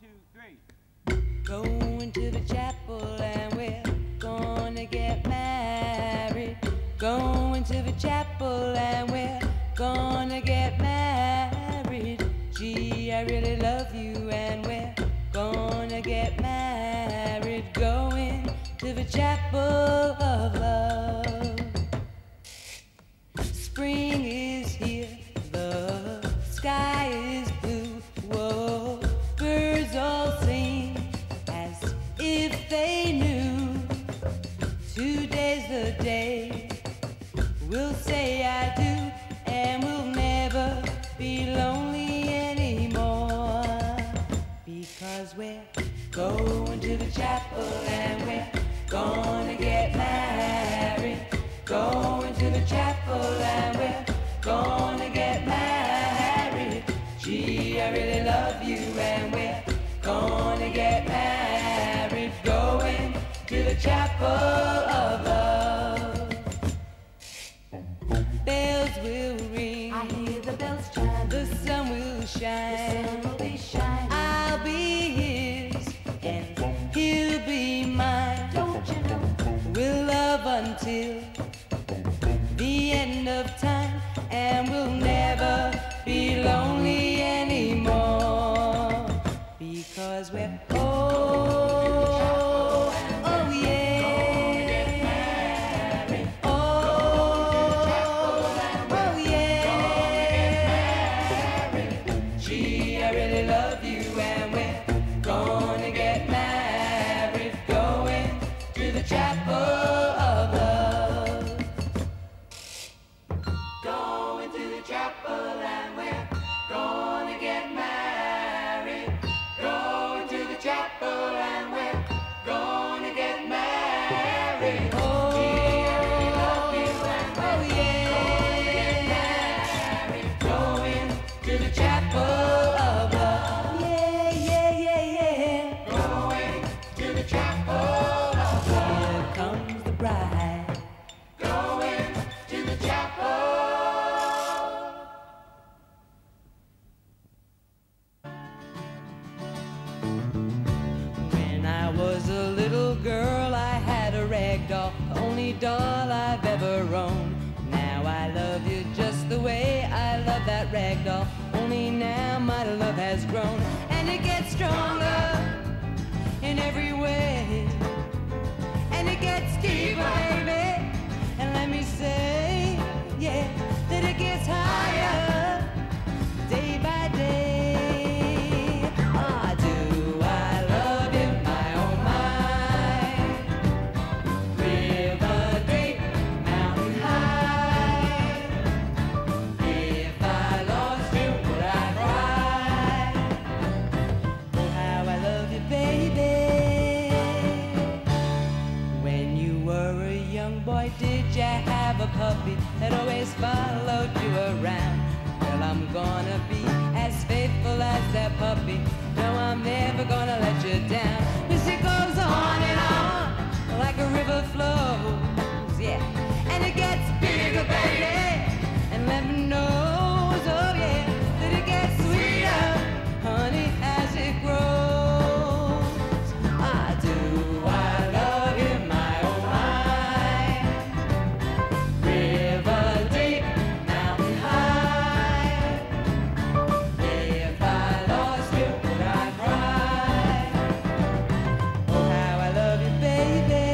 Going to the chapel and we're gonna get married. Going to the chapel and we're gonna get married. Gee, I really love you and we're gonna get married. Going to the chapel of love. Spring is here, the sky is blue. Whoa, birds all sing as if they knew. Today's the day we'll say I do, and we'll never be lonely anymore. Because we're going to the chapel and we're gonna get married. Going to the chapel and we're gonna get married. Gee, I really love you and we're gonna get married. Going to the chapel of love. Bells will ring, I hear the bells chime. the sun will The shine. sun will be shining. I'll be his and he'll be mine. Don't you know? We'll love until the end of time, and we'll never be lonely anymore. Because we're oh yeah. Oh yeah. Gee, I really love you and we're gonna get married. Going to the chapel of love. Going to the chapel and we're gonna get married. Going to the chapel and we're gonna get married. Oh, gee, I really love you and we're gonna get married. Going to the chapel of love. Yeah, yeah, yeah, yeah. Going to the chapel of love. Here comes the bride. Going to the chapel. When I was a little girl, I had a rag doll, the only doll I've ever owned. Now I love you just the way I love that rag doll, only now my love has grown, and it gets stronger in every way, and it gets deeper, baby. And let me say, yeah, that it gets higher day by day. Ah, do I love you, my oh my? River deep, mountain high. If I lost you, would I cry? Oh, how I love you, baby. When you were a young boy, did you have a puppy that always followed you around? Well, I'm gonna be as faithful as that puppy. No, I'm never gonna let you down. 'Cause it goes on and on like a river flows, yeah. And it gets bigger, baby, and heaven knows, oh yeah, that it gets sweeter, honey, as it grows. Ah, do I love you, my oh my? River deep, mountain high. If I lost you, would I cry? Oh, how I love you, baby.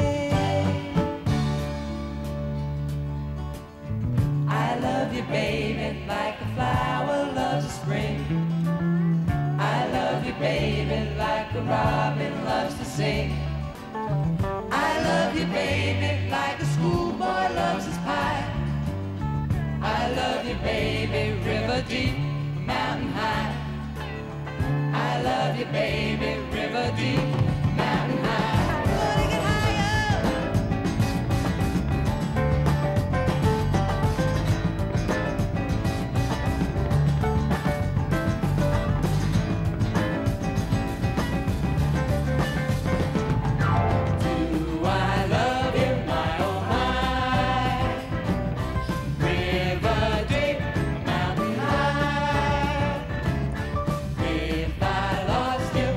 I love you, baby, like a flower loves the spring. I love you, baby, like a robin loves to sing. I love you, baby, like a schoolboy loves his pie. I love you, baby, river deep, mountain high. I love you, baby, river deep, mountain high. Gonna get higher. Do I love you, my oh my? River deep, mountain high. If I lost you,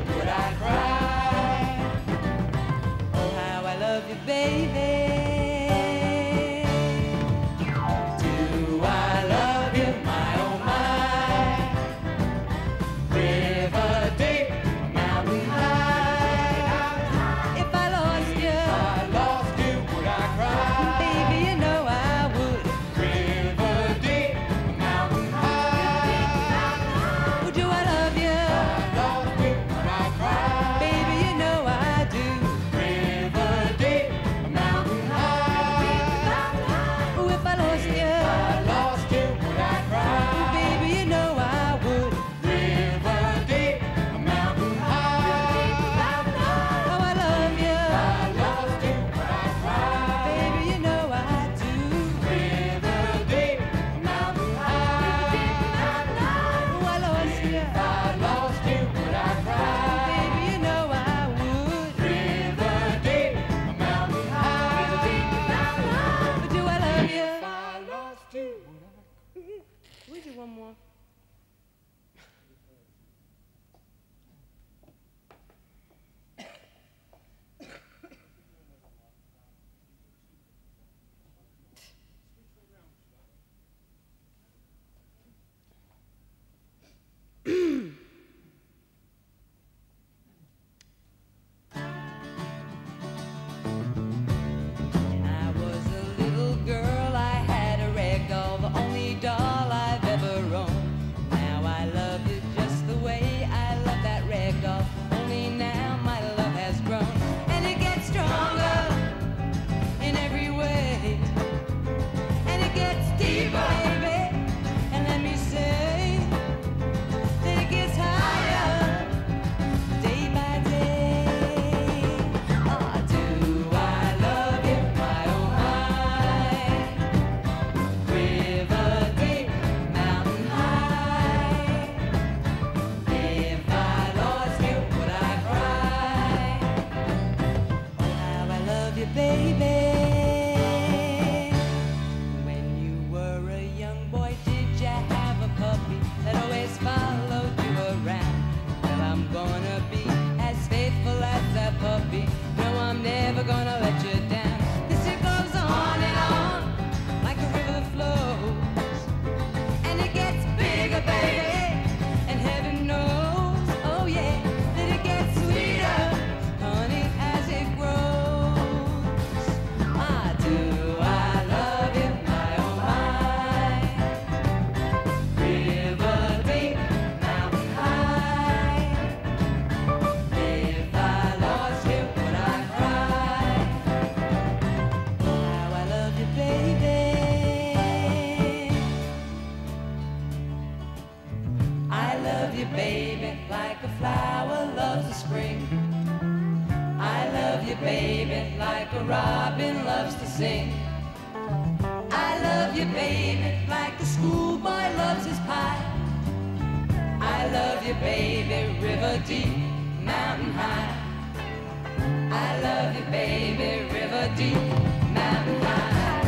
baby, like a flower loves the spring. I love you, baby, like a robin loves to sing. I love you, baby, like a schoolboy loves his pie. I love you, baby, river deep, mountain high. I love you, baby, river deep, mountain high.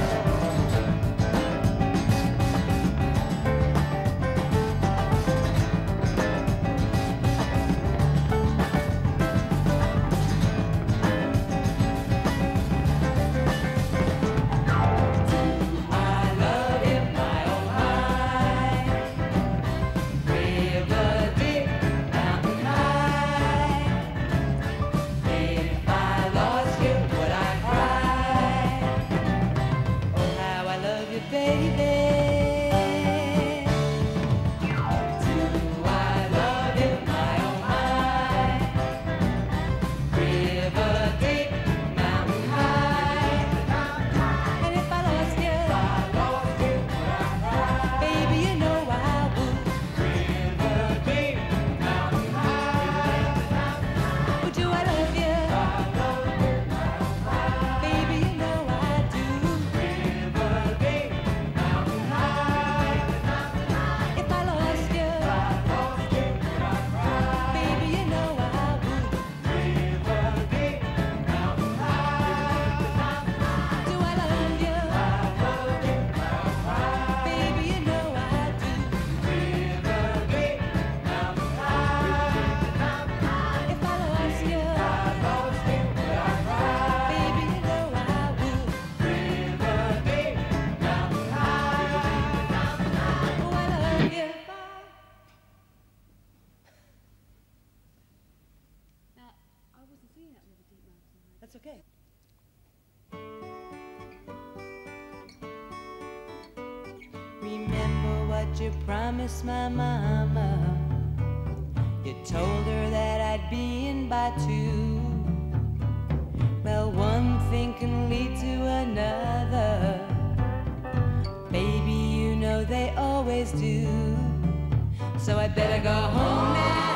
That's okay. Remember what you promised my mama. You told her that I'd be in by 2. Well, one thing can lead to another. Baby, you know they always do. So I better go home now.